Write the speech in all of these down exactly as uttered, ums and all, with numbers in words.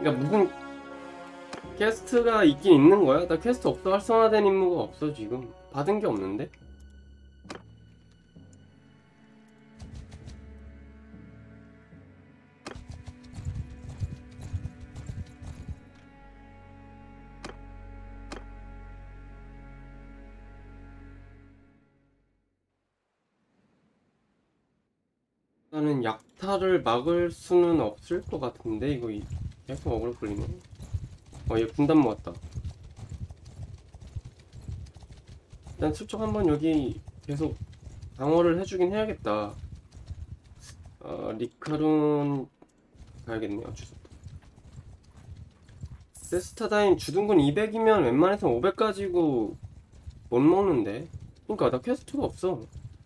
그러니까 무슨 퀘스트가 있긴 있는 거야? 나 퀘스트 없어. 활성화된 임무가 없어 지금. 받은 게 없는데? 나는 약탈을 막을 수는 없을 것 같은데 이거 이- 계속 어그로 끌리네. 어, 얘 군단 모았다. 일단 슬쩍 한번 여기 계속 방어를 해주긴 해야겠다. 어, 리카론 가야겠네요. 주소. 세스타다임 주둔군 이백이면 웬만해서 오백 가지고 못 먹는데. 그니까 나 퀘스트가 없어.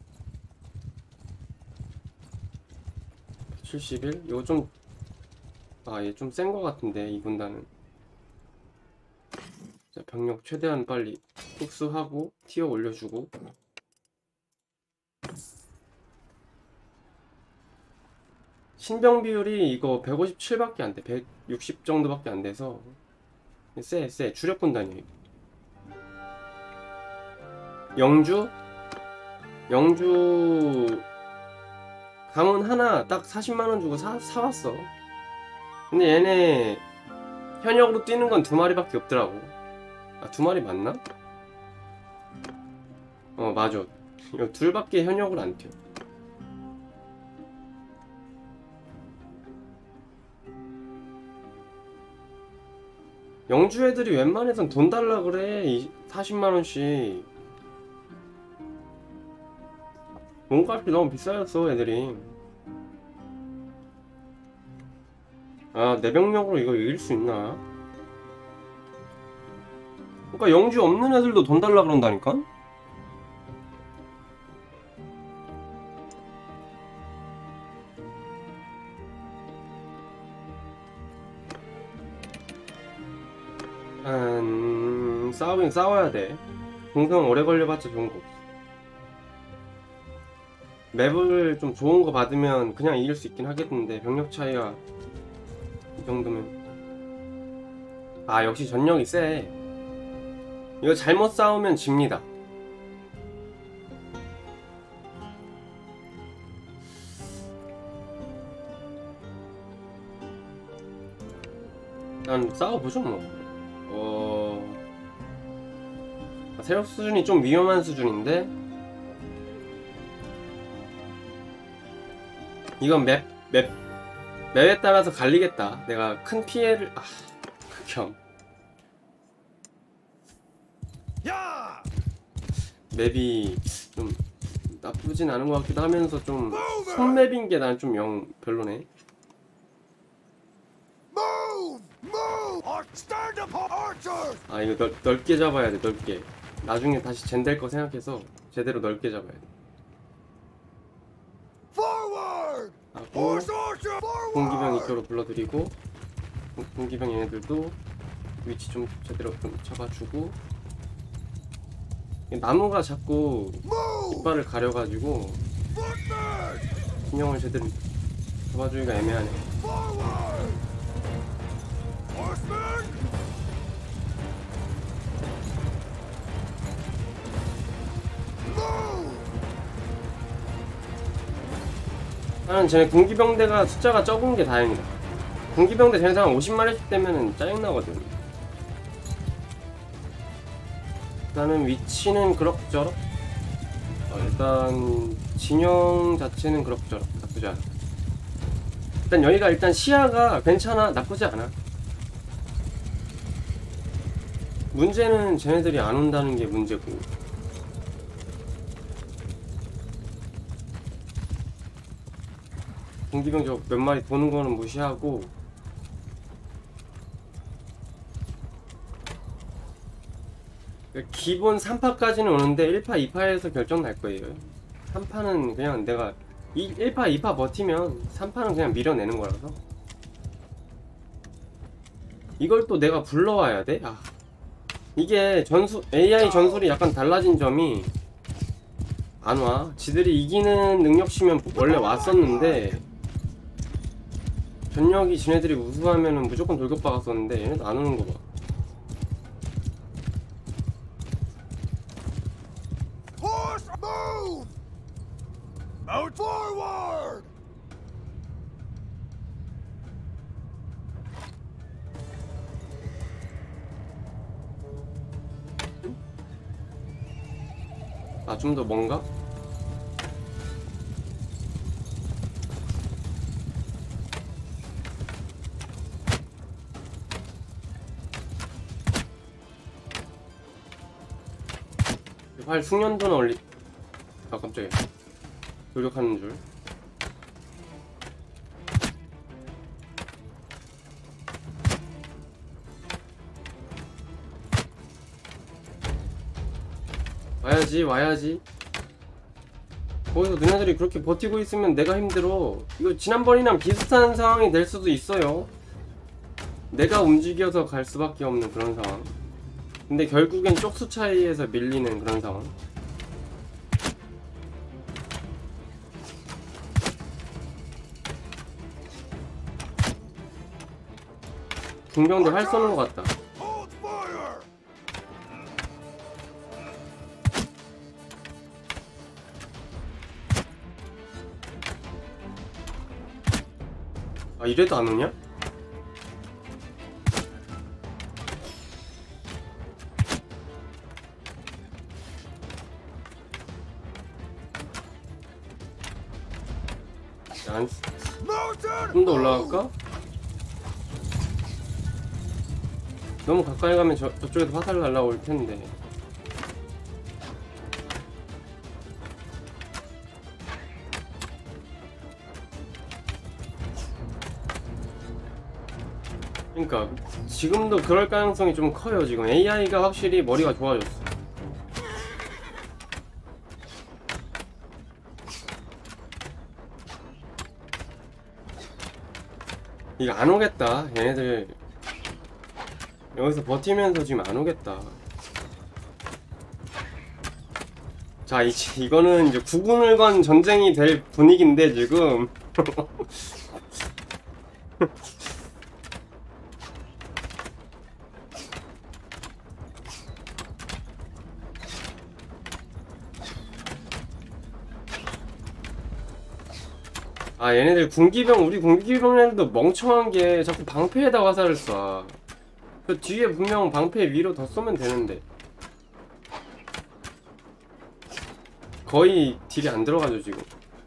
칠십일? 이거 좀, 아, 얘 좀 센 거 같은데 이 군단은. 자, 병력 최대한 빨리 흡수하고 티어 올려주고. 신병 비율이 이거 백오십칠밖에 안 돼. 백육십 정도밖에 안 돼서 쎄, 쎄. 주력 군단이에요. 영주? 영주 가문 하나 딱 사십만 원 주고 사, 사왔어. 근데 얘네 현역으로 뛰는 건 두 마리밖에 없더라고. 아, 두 마리 맞나? 어, 맞아. 이거 둘밖에 현역으로 안 뛰어. 영주 애들이 웬만해선 돈 달라 그래. 사십만 원씩. 몸값이 너무 비싸졌어, 애들이. 아, 내 병력으로 이거 이길 수 있나? 그러니까 영주 없는 애들도 돈 달라 그런다니까? 음, 싸우긴 싸워야 돼. 공성 오래 걸려봤자 좋은 거 없어. 맵을 좀 좋은 거 받으면 그냥 이길 수 있긴 하겠는데 병력 차이가 이 정도면. 아, 역시 전력이 세. 이거 잘못 싸우면 집니다. 난 싸워보죠 뭐. 어... 세력 수준이 좀 위험한 수준인데 이건 맵, 맵, 맵에 따라서 갈리겠다. 내가 큰 피해를... 아... 극혐. 맵이 좀 나쁘진 않은 것 같기도 하면서 좀 손맵인 게 난 좀 영 별로네. 아, 이거 넓, 넓게 잡아야 돼. 넓게. 나중에 다시 젠될 거 생각해서 제대로 넓게 잡아야 돼. 하고 공기병 이쪽으로 불러들이고 공기병 얘네들도 위치 좀 제대로 좀 잡아주고. 나무가 자꾸 이빨을 가려가지고 균형을 제대로 잡아주기가 애매하네. 나는 쟤네 공기병대가 숫자가 적은 게 다행이다. 공기병대 쟤네 한 오십 마리씩 되면은 짜증나거든. 나는 위치는 그럭저럭. 어, 일단 진영 자체는 그럭저럭 나쁘지 않아. 일단 여기가 일단 시야가 괜찮아. 나쁘지 않아. 문제는 쟤네들이 안 온다는 게 문제고. 공기병 저 몇 마리 도는 거는 무시하고. 기본 삼 파까지는 오는데 일 파, 이 파에서 결정 날 거예요. 삼 파는 그냥 내가 일 파, 이 파 버티면 삼 파는 그냥 밀어내는 거라서. 이걸 또 내가 불러와야 돼? 아. 이게 전수, 에이아이 전술이 약간 달라진 점이 안 와. 지들이 이기는 능력치면 원래 왔었는데 전력이 지네들이 우수하면은 무조건 돌격 박았었는데 얘네도 안 오는 거 봐. Horse move! Mount forward! 아, 좀 더 뭔가? 활 숙련도는 올리... 아, 깜짝이야. 돌격하는 줄. 와야지, 와야지. 거기서 너네들이 그렇게 버티고 있으면 내가 힘들어. 이거 지난번이랑 비슷한 상황이 될 수도 있어요. 내가 움직여서 갈 수밖에 없는 그런 상황. 근데 결국엔 쪽수 차이에서 밀리는 그런 상황. 중병들 활 쏘는 것 같다. Hold fire! 아, 이래도 안 오냐? 좀 더 올라갈까? 너무 가까이 가면 저, 저쪽에서 화살 날라올 텐데. 그러니까 지금도 그럴 가능성이 좀 커요. 지금 에이아이가 확실히 머리가 좋아졌어. 이거 안 오겠다. 얘네들 여기서 버티면서 지금 안 오겠다. 자, 이, 이거는 이제 구군을 건 전쟁이 될 분위기인데 지금. 아, 얘네들 군기병, 우리 군기병들도 멍청한 게 자꾸 방패에다 화살을 쏴. 그 뒤에 분명 방패 위로 더 쏘면 되는데 거의 딜이 안 들어가죠 지금.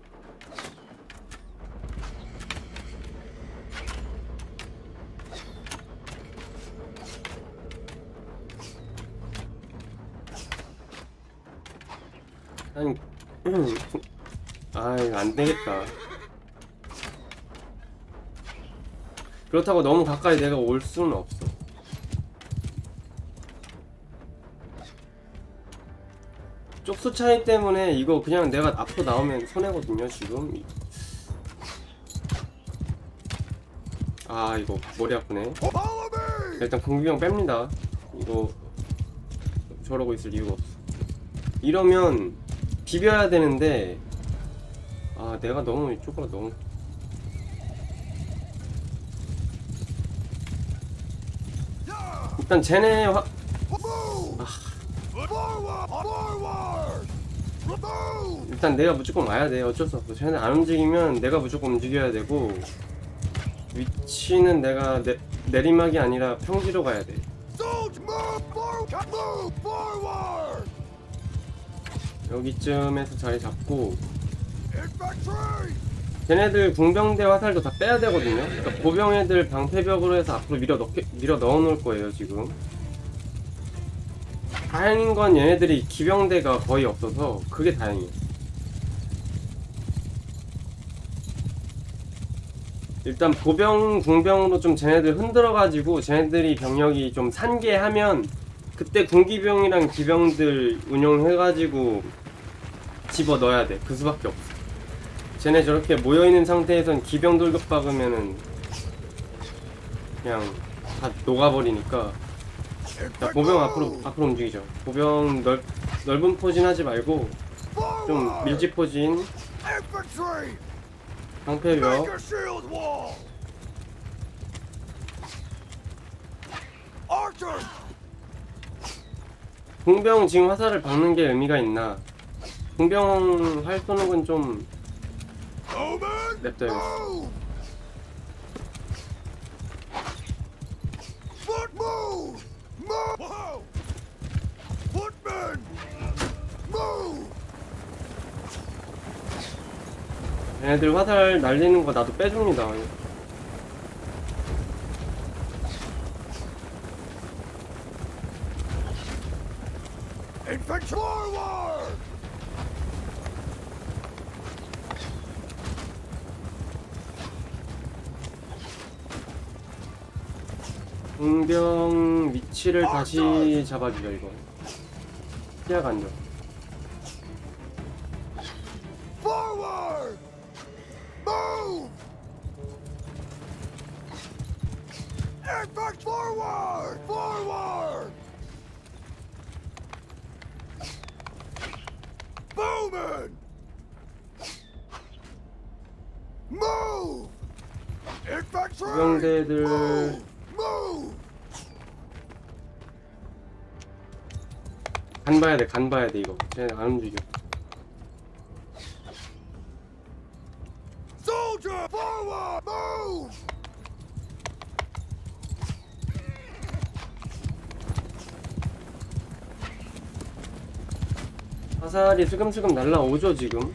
아니, 아, 이거 안 되겠다. 그렇다고 너무 가까이 내가 올 수는 없어. 쪽수 차이 때문에 이거 그냥 내가 앞으로 나오면 손해거든요 지금. 아, 이거 머리 아프네. 일단 공기병 뺍니다. 이거 저러고 있을 이유가 없어. 이러면 비벼야 되는데, 아, 내가 너무 이쪽으로 너무. 일단 쟤네 화... 아. 일단 내가 무조건 와야 돼. 어쩔 수 없어. 쟤네 안 움직이면 내가 무조건 움직여야 되고, 위치는 내가 내, 내리막이 아니라 평지로 가야 돼. 여기쯤에서 자리 잡고, 쟤네들 궁병대 화살도 다 빼야 되거든요. 그러니까 보병애들 방패벽으로 해서 앞으로 밀어 넣게, 밀어 넣어 놓을 거예요 지금. 다행인 건 얘네들이 기병대가 거의 없어서 그게 다행이에요. 일단 보병, 궁병으로 좀 쟤네들 흔들어가지고 쟤네들이 병력이 좀 산계하면 그때 군기병이랑 기병들 운용해가지고 집어넣어야 돼. 그 수밖에 없어. 쟤네 저렇게 모여있는 상태에선 기병 돌격 박으면은 그냥 다 녹아버리니까. 자, 보병 앞으로 앞으로 움직이죠. 보병 넓, 넓은 포진 하지 말고 좀 밀집 포진. 방패벽. Archers! 공병 지금 화살을 박는 게 의미가 있나? 공병 활 쏘는 건 좀 Bowman! 냅둬야겠어. Move! Foot move! Move! Whoa! Footman! Move! 얘네들 화살 날리는 거 나도 빼줍니다. Infantry forward! 공병 위치를 다시 잡아주자 이거. 시야가 안 좋아. Forward! Move! Infantry forward! Forward! Bowman! Move! Infantry! 구경대들 Move! Move! 간 봐야 돼, 간 봐야 돼 이거. 쟤네 안 움직여. Soldier! Forward! Move! 화살이 슬금슬금 날라오죠 지금.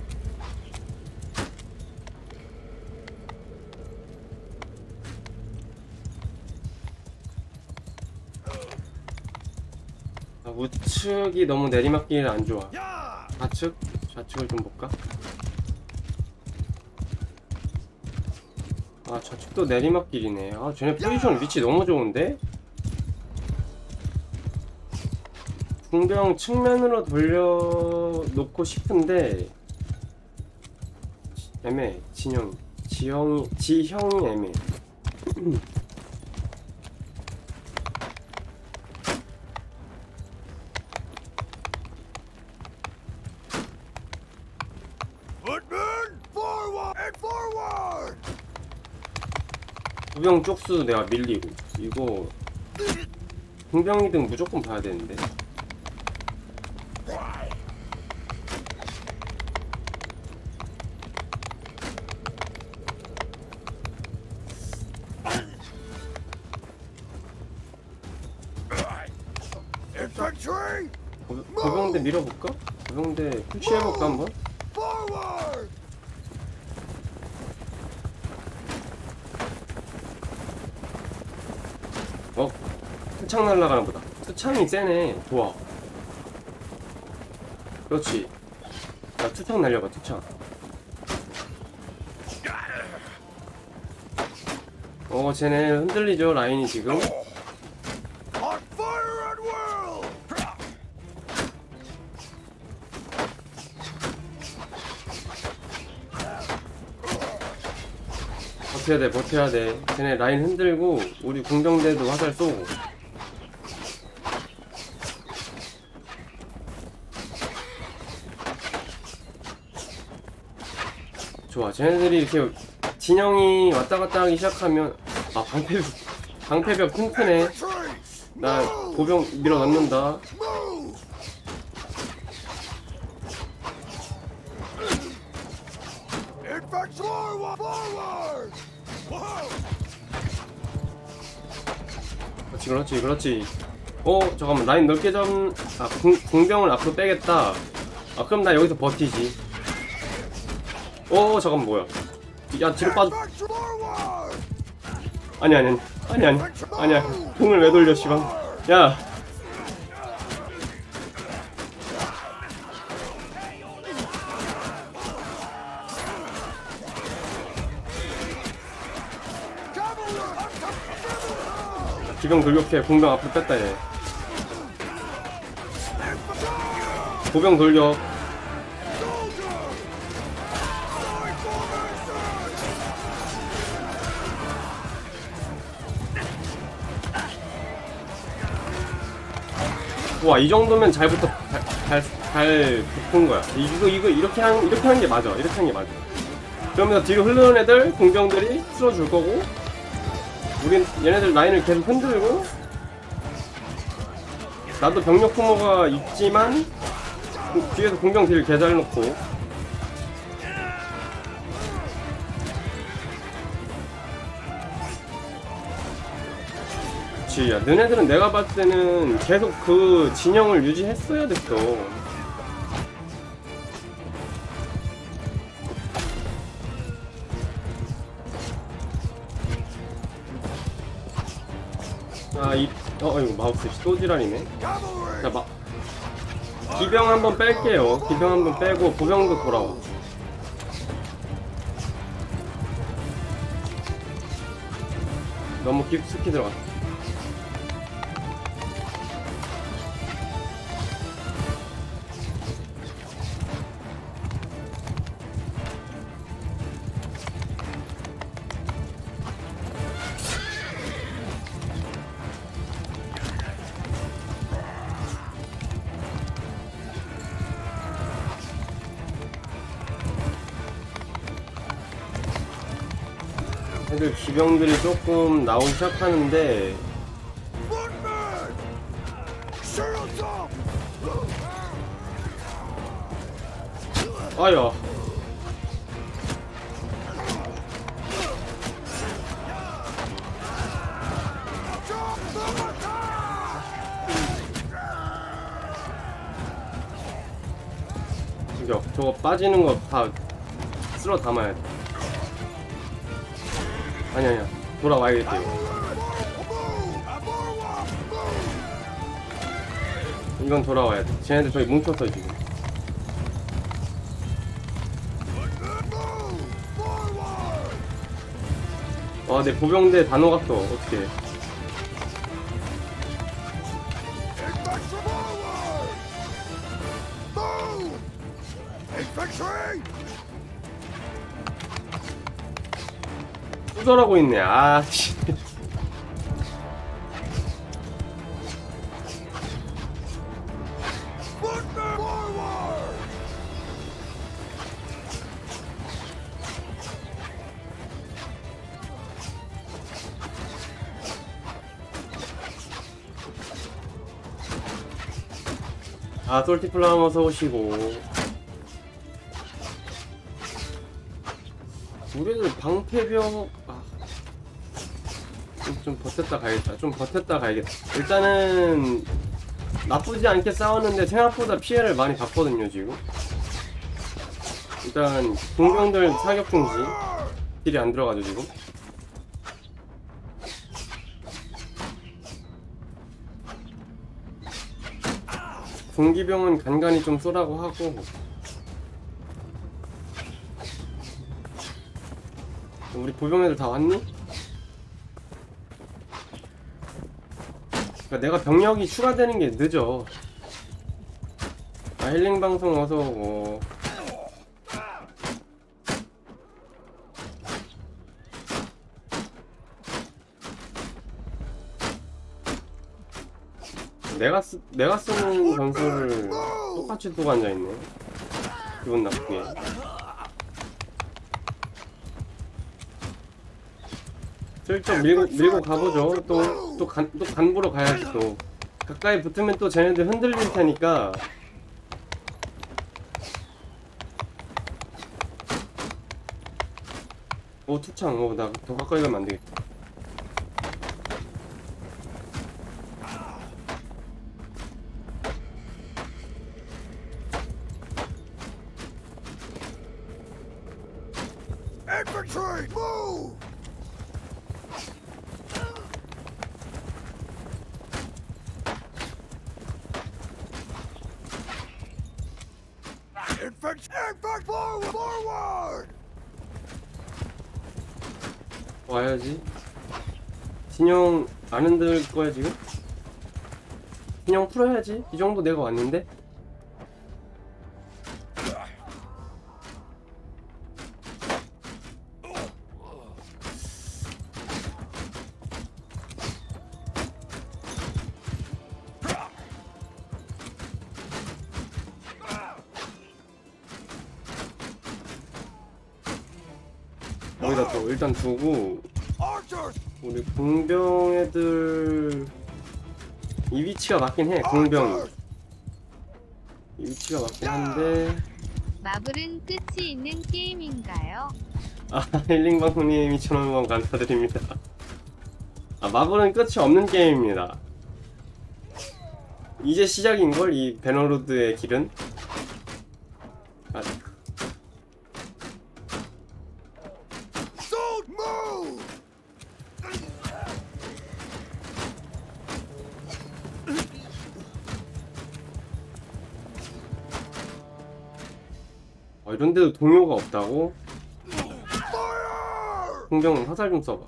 아, 우측이 너무 내리막길이 안 좋아. Yeah! 좌측? 좌측을 좀 볼까? 아 좌측도 내리막길이네. 아 쟤네 포지션 위치 너무 좋은데? 공병 측면으로 돌려놓고 싶은데 애매해. 진영 지형이 지형이 애매해. Footman! Forward! And forward! 구병 쪽수 내가 밀리고 이거 공병이든 무조건 봐야 되는데. Infantry! 고- 고병대 밀어볼까? 고병대 푸시해볼까 한번? Forward! 어? 투창 날라가나 보다. 투창이 세네. 좋아. 그렇지. 야 투창 날려봐 투창. 어 쟤네 흔들리죠 라인이 지금. On fire at will! 버텨야 돼 버텨야 돼. 쟤네 라인 흔들고 우리 공병대도 화살 쏘고. 좋아. 쟤네들이 이렇게 진영이 왔다 갔다 하기 시작하면 아 방패벽 방패벽 튼튼해. Infantry! 나 Move! 보병 밀어 넣는다. Move! Infantry! Forward! Forward! Whoa! 그렇지 그렇지 그렇지. 어 잠깐만 라인 넓게 잡은 아 공, 공병을 앞으로 빼겠다. 아 그럼 나 여기서 버티지. 어 잠깐만 뭐야. 야 뒤로 빠져. Infantry! Forward! 아니 아니 아니 아니 아니야. 공을 왜 돌려 씨발. 야 기병 돌격해. 공병 앞으로 뺐다 얘. 보병 돌격. 와 이 정도면 잘 붙어 잘잘 붙은 거야. 이거 이거 이렇게 한 이렇게 하는 게 맞아. 이렇게 하는 게 맞아. 그러면서 뒤로 흐르는 애들 공병들이 쓸어줄 거고, 우린 얘네들 라인을 계속 흔들고 나도 병력 소모가 있지만 그 뒤에서 공격 딜 개 잘 넣고. 그치. 야, 너네들은 내가 봤을 때는 계속 그 진영을 유지했어야 됐어. 아, 이, 어, 이거 마우스 또 지랄이네. 자, 마, 기병 한번 뺄게요. 기병 한번 빼고 보병도 돌아와. 너무 깊숙이 들어갔어. 애들 기병들이 조금 나오기 시작하는데 Footman! Shields up! 아야 Drop the attack! 저거, 저거 빠지는 거 다 쓸어 담아야 돼. 아니 아니야 돌아와야겠다 이거. 이건 돌아와야 돼. 쟤네들 저기 뭉쳤어 지금. 와 내 보병대 다 녹았어. 어떡해. 투절하고 있네. 아 씨. 아 솔티플라워 어서 오시고. 우리들 방패병 아, 좀, 좀 버텼다 가야겠다. 좀 버텼다 가야겠다. 일단은 나쁘지 않게 싸웠는데 생각보다 피해를 많이 봤거든요 지금. 일단 공병들 사격 중지 딜이 안 들어가죠 지금. 공기병은 간간히 좀 쏘라고 하고. 우리 보병애들 다 왔니? 그러니까 내가 병력이 추가되는 게 늦어. 아, 힐링 방송 어서 오고. 내가 쓰 내가 쓰는 전술을 똑같이 두고 앉아 있네. 기분 나쁘게. 슬쩍 밀고, 밀고 가보죠. 또, 또 간, 또 간보러 가야지 또. 가까이 붙으면 또 쟤네들 흔들릴 테니까. 오, 투창. 오, 나 더 가까이 가면 안 되겠다. Infantry, move! Infantry, infantry, forward, forward! 와야지. 진영 안 흔들 거야 지금? 진영 풀어야지. 이 정도 내가 왔는데. 여기다 또 일단 두고 Archers! 우리 공병 애들 이 위치가 맞긴 해. 공병이 이 위치가 맞긴 한데. 마블은 끝이 있는 게임인가요? 아, 힐링방송님 이천 원 감사드립니다. 아, 마블은 끝이 없는 게임입니다. 이제 시작인걸, 이 배너로드의 길은? 아, Don't move! 어, 이런데도 동요가 없다고? Fire! 공병은 화살 좀 써봐.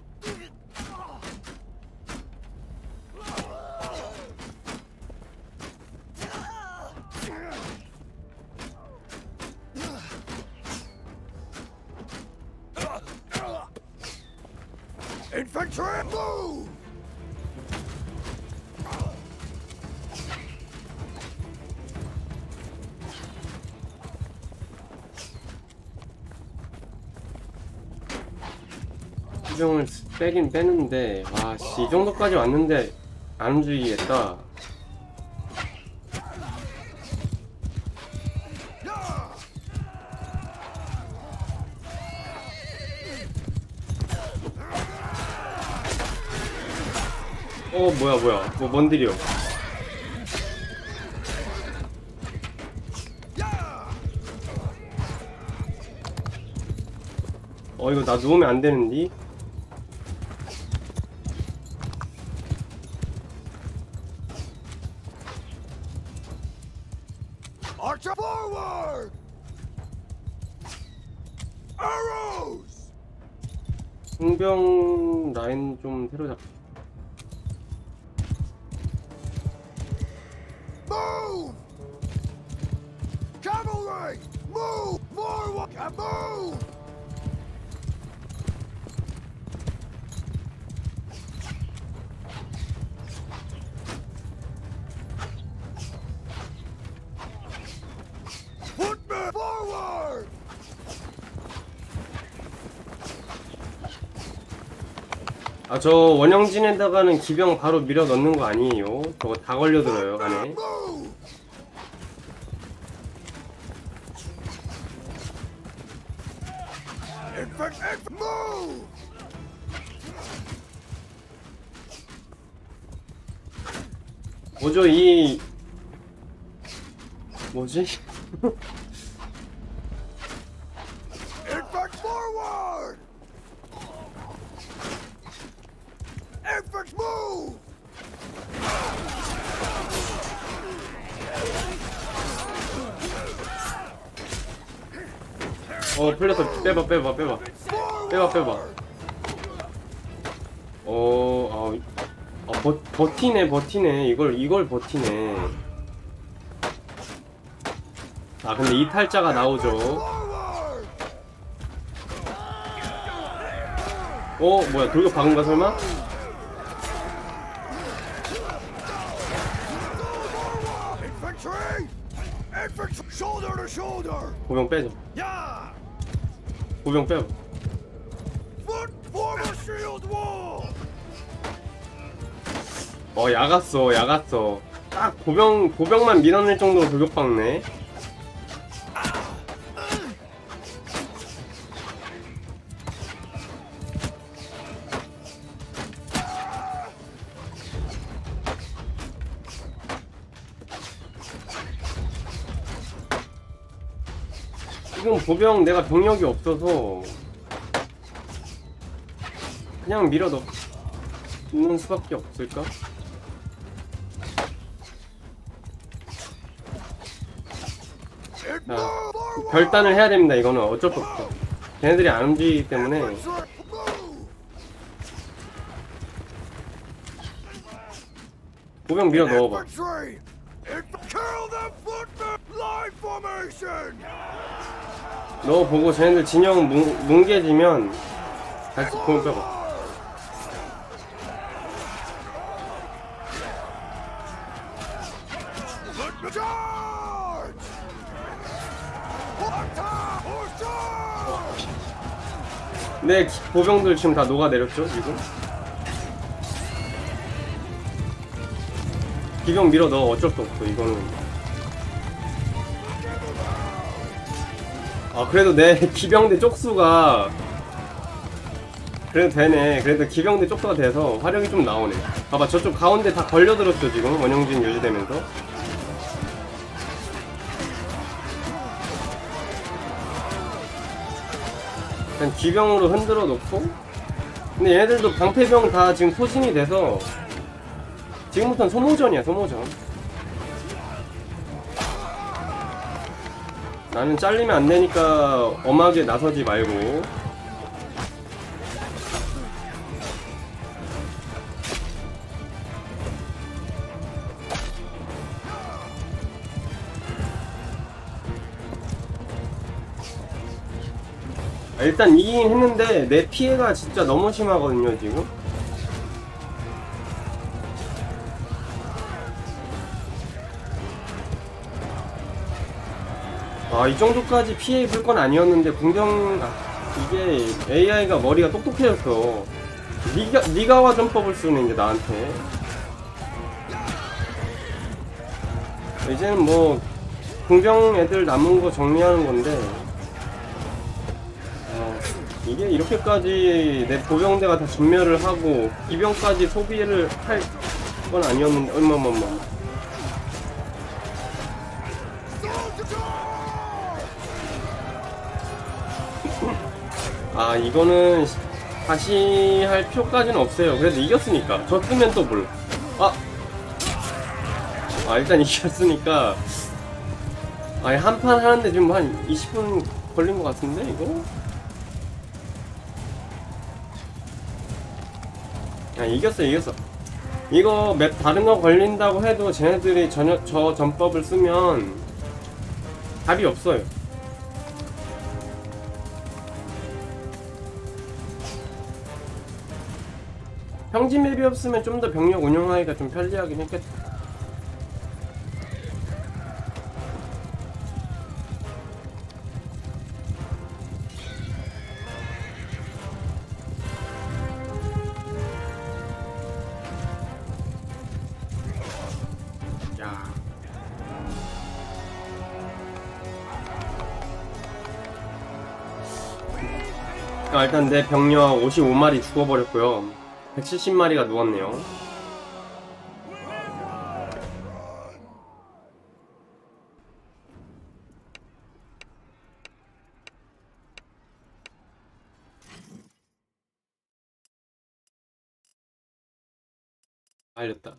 Infantry, move! 수정을 빼긴 빼는데, 아씨, 이 정도까지 왔는데 안 움직이겠다. 어, 뭐야 뭐야, 뭐 뭔들이요? 어, 이거 나 누우면 안 되는디? Archer forward! Arrows! 공병 라인 좀 새로 잡. Move! Cavalry! Move! Forward! And move! Footmen forward! 아, 저 원형진에다가는 기병 바로 밀어 넣는 거 아니에요? 저거 다 걸려들어요 안에. Move! Infant, infant, move! 뭐죠 이 뭐지? Infant forward! Infant move! 어, 풀렸어. 빼봐 빼봐 빼봐 빼봐 빼봐. 어, 아, 아 버, 버티네 버티네. 이걸 이걸 버티네. 아, 근데 이탈자가 나오죠. Forward! 어, 뭐야, 돌격 박은가 설마? Infantry! Infantry! Shoulder to shoulder! 보병 빼자. Yeah! 보병 빼봐. Foot form a shield wall! 어, 야갔어 야갔어. 딱 보병 보병만 밀어낼 정도로 돌격 박네. 지금 보병 내가 병력이 없어서 그냥 밀어 넣는 수밖에 없을까? It 자, move forward! 결단을 해야 됩니다. 이거는 어쩔 수 없어. 걔네들이 안 움직이기 때문에. Infantry, move! 보병 밀어 넣어봐. Infantry! Inf- kill the footmen! Line formation! 넣어보고 쟤네들 진영 뭉, 뭉개지면 다시 보병 빼봐. Footmen charge! Attack! Or charge! 내 기- 보병들 지금 다 녹아내렸죠 지금? 기병 밀어 넣어. 어쩔 수 없어 이거는. 아 그래도 내 기병대 쪽수가 그래도 되네. 그래도 기병대 쪽수가 돼서 화력이 좀 나오네. 봐봐 저쪽 가운데 다 걸려들었죠 지금. 원영진 유지되면서. 일단 기병으로 흔들어 놓고. 근데 얘네들도 방패병 다 지금 소진이 돼서 지금부터는 소모전이야 소모전. 나는 잘리면 안 되니까 엄하게 나서지 말고. 아, 일단 이기긴 했는데 내 피해가 진짜 너무 심하거든요 지금. 아, 이 정도까지 피해 입을 건 아니었는데 궁정... 아, 이게 에이아이가 머리가 똑똑해졌어. 니가, 니가 와 전법을 쓰는 이제 나한테. 이제는 뭐 궁정 애들 남은 거 정리하는 건데 어, 이게 이렇게까지 내 보병대가 다 전멸을 하고 기병까지 소비를 할 건 아니었는데 얼마만만. 아 이거는 다시 할 필요까지는 없어요. 그래도 이겼으니까. 졌으면 또 몰라. 아! 아 일단 이겼으니까. 아니 한 판 하는데 지금 한 이십 분 걸린 것 같은데 이거? 아 이겼어 이겼어. 이거 맵 다른 거 걸린다고 해도 쟤네들이 전혀, 저 전법을 쓰면 답이 없어요. 평지 맵이 없으면 좀 더 병력 운영하기가 좀 편리하긴 했겠다. 야. 아, 일단 내 병력 오십오 마리 죽어버렸고요. 백칠십 마리가 누웠네요. 알렸다.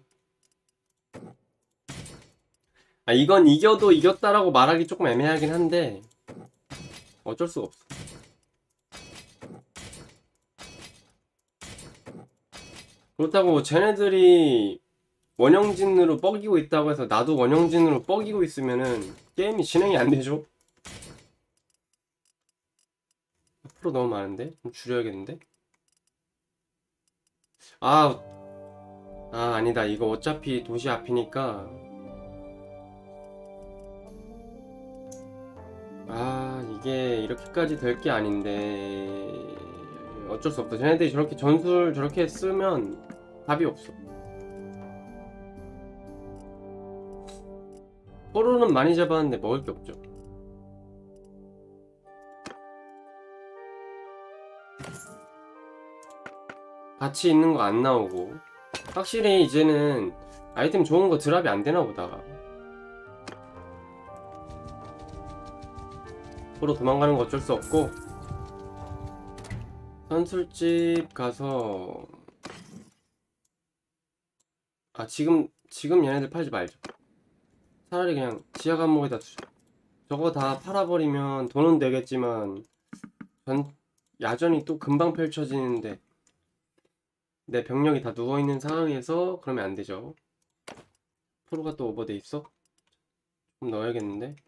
아 이건 이겨도 이겼다라고 말하기 조금 애매하긴 한데 어쩔 수가 없어. 그렇다고 쟤네들이 원영진으로 뻐기고 있다고 해서 나도 원영진으로 뻐기고 있으면은 게임이 진행이 안 되죠? 앞으로 너무 많은데? 좀 줄여야겠는데? 아, 아 아니다. 이거 어차피 도시 앞이니까 아 이게 이렇게까지 될 게 아닌데 어쩔 수 없다. 쟤네들이 저렇게 전술 저렇게 쓰면 답이 없어. 포로는 많이 잡았는데 먹을 게 없죠. 같이 있는 거 안 나오고. 확실히 이제는 아이템 좋은 거 드랍이 안 되나 보다. 포로 도망가는 거 어쩔 수 없고 선술집 가서 아 지금 지금 얘네들 팔지 말죠. 차라리 그냥 지하 감옥에다 두자. 저거 다 팔아버리면 돈은 되겠지만 전 야전이 또 금방 펼쳐지는데 내 병력이 다 누워있는 상황에서 그러면 안 되죠. 프로가 또 오버돼 있어? 좀 넣어야겠는데.